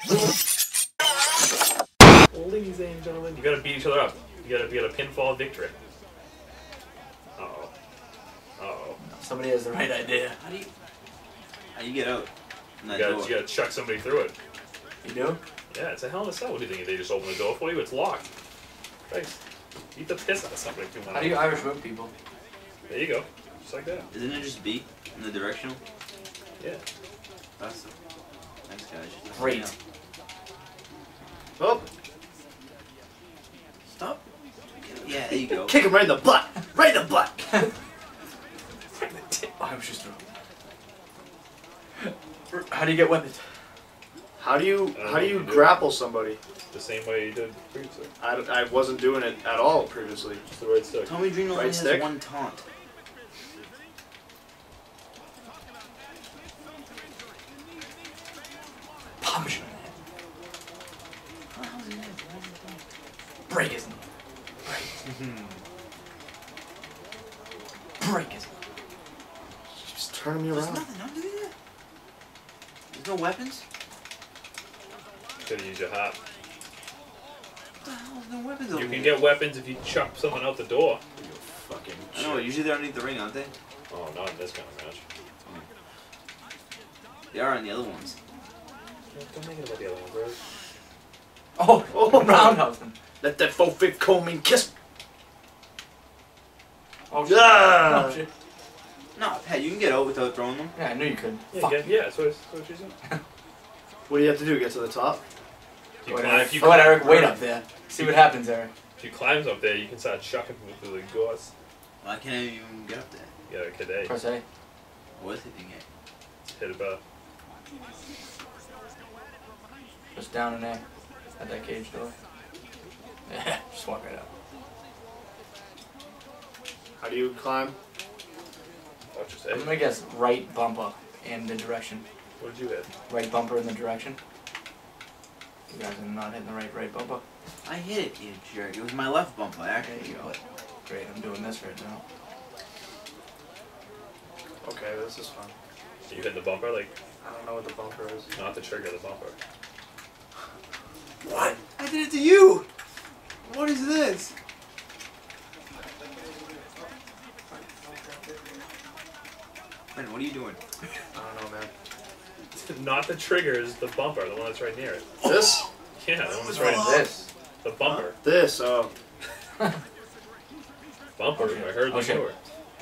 Ladies and gentlemen, you gotta beat each other up. You gotta get a pinfall victory. Uh-oh. Uh-oh. Somebody has the right idea. How do you get out? You gotta chuck somebody through it. You do? Yeah, it's a hell of a cell. What do you think? They just open the door for you? It's locked. Thanks. Eat the piss out of somebody if you want. How do you Irish whip people? There you go. Just like that. Isn't it just B in the directional? Yeah. Awesome. Thanks, guys. Great. Oh, Stop. Yeah, there you go. kick him right in the butt. Right in the butt. I was just throwing. How do you get weapons? How do you know what you do. grapple somebody? The same way you did previously. I wasn't doing it at all previously. Just the right stick. Tommy Dreamer only Right has stick? one taunt. Punch him. Break his knee. Break his knee. Just turn me There's around. nothing under there. There's no weapons? Gotta use your heart. What the hell? There's no weapons over You can here. get weapons if you chuck someone out the door. You fucking I know, usually they're underneath the ring, aren't they? Oh, not in this kind of match. They are on the other ones. Don't make it about the other one, bro. Oh, roundhouse them. Let that faux fifth comb in kiss. Oh shit. Ah! Oh shit. No, hey, you can get out without throwing them. Yeah, I knew you could. Yeah, Fuck. yeah, that's what she said. What do you have to do? Get to the top? If you Go ahead, Eric. Wait up there. See what happens, Eric. If you climb up there, you can start chucking people through the gauze. Why can't I even get up there? Yeah, cadet. Press A. What is hitting it? Hit about. Just down and there. At that cage door. Yeah, just walk right out. How do you climb? Watch your I'm say. gonna guess right bumper in the direction. What did you hit? Right bumper in the direction. You guys are not hitting the right bumper. I hit it, you jerk. It was my left bumper, actually. There you go. Great, I'm doing this right now. Okay, this is fun. You hit the bumper, like, I don't know what the bumper is. not the trigger, the bumper. What? I did it to you! What is this? Man, what are you doing? I don't know, man. Not the trigger, is the bumper, the one that's right near it. This? Yeah, the one that's right in This. the bumper. This, oh. Bumper, I heard the Okay. door.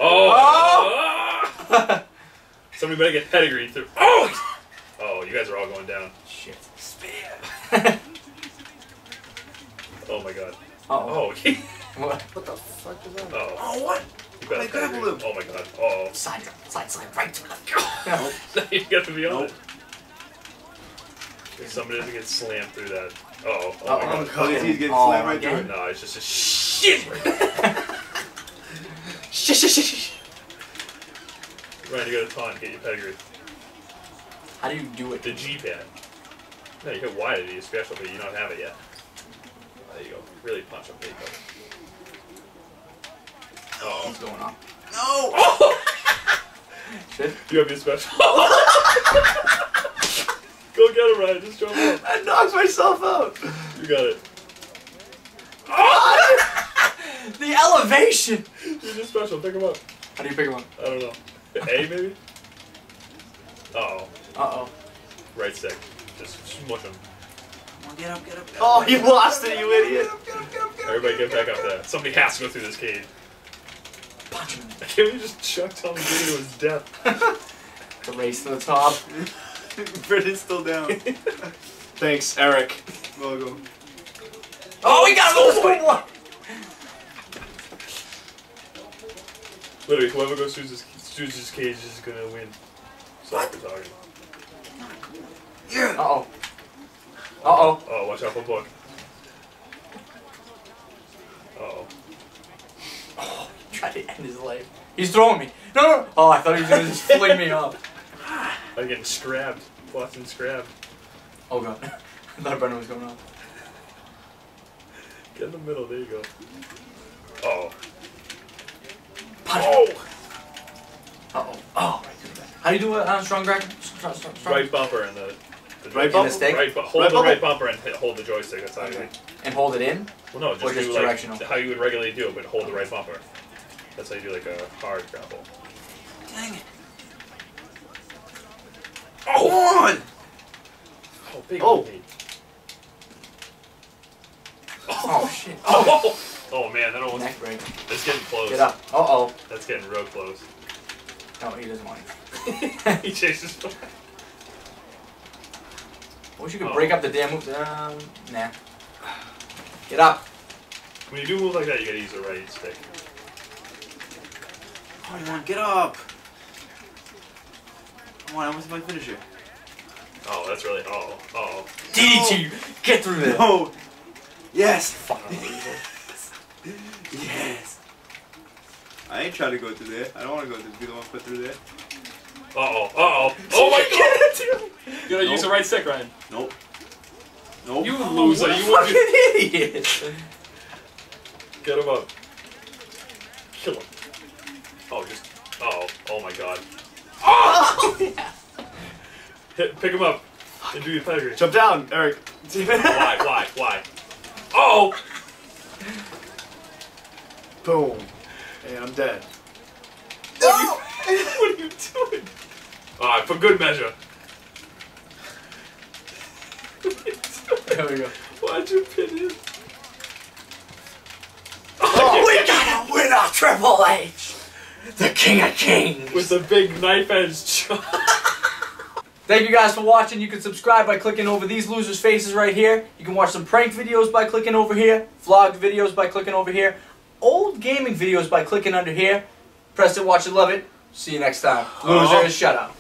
Oh! Somebody better get pedigree through. Oh! Oh, you guys are all going down. Shit. Spear! Oh my god. Uh-oh. Oh, What? What the fuck is that? oh. Oh, what? You better I grappled pedigree. him. Oh my god. Oh. Side, right to left. Nope. You got to be on Nope. it. If somebody doesn't get slammed through that. Oh, oh Uh-oh. my god. Oh, he's getting Oh, slammed right through again? it. No, it's just a shit. Shh. Ryan, you got a taunt, get your pedigree. How do you do it? The G-pad. No, you hit Y to do your special, but you don't have it yet. There you go. Really punch him. There you go. Oh. What's going on? No! Oh! Shit. You have your special. Go get him, Ryan. Just jump up. I knocked myself out! You got it. The elevation! You're just special. Pick him up. How do you pick him up? I don't know. A, maybe? Oh. Uh-oh. Right stick. Just smush him. Come on, get up, get up, get up. Oh, you lost it, you idiot! Everybody get back up there. Somebody has to go through this cage. Punch him. Can't we just chuck Tommy Green to his death? The race to the top. Britain's still down. Thanks, Eric. Welcome. Oh, we got a little one! Literally, whoever goes through this cage is gonna win. Sorry for talking. Yeah! Uh-oh. Uh-oh. Oh, watch out for Book. Uh-oh. Tried to end his life. He's throwing me. No! Oh, I thought he was gonna just fling me up. I'm getting scrabbed. Watching scrabbed. Oh god. I thought Brendan was going on. Get in the middle, there you go. Oh. Punch. Oh! Uh-oh. Oh, right to the back. How do you do a strong grab? Strong. Right bumper and the The Right joystick. bumper? stick? Right, but hold Right the bumper? right bumper and hold the joystick. That's how you. And hold it in? Well, no, Or just just do directional? like how you would regularly do it, but hold the right bumper. That's how you do like a hard grapple. Dang it. Oh! Come on! Oh, big Oh. meat. Oh, shit. Oh! Oh man, that almost. Neck break. It's getting close. Get up. Uh-oh. That's getting real close. No, he doesn't want it. He chases. I wish you could Oh. break up the damn moves. Nah. Get up. When you do move like that, you gotta use the right stick. Come on, get up! Come on, I almost my finisher. Oh, that's really. Oh, oh. DDT. Get through there. No! Yes! Fucking loser. Yes! I ain't trying to go through there. I don't want to go through. Be the one put through there. Uh oh. Uh oh. Oh my god! You gotta use the right stick, Ryan. Nope. Nope. You Oh, loser. what a You want fucking to idiot. get him up. Kill him. Oh, just. Oh. Oh my god. Oh! Pick him up and do your pedigree. Jump down, Eric. Why? Why? Why? Oh! Boom. And I'm dead. What are you doing? Alright, for good measure. There we go. Why'd you pin him? Oh, we got a winner, Triple H! The King of Kings! With the big knife edge chop. Thank you guys for watching. You can subscribe by clicking over these losers' faces right here. You can watch some prank videos by clicking over here. Vlog videos by clicking over here. Old gaming videos by clicking under here. Press it, watch it, love it. See you next time. Losers, shut up.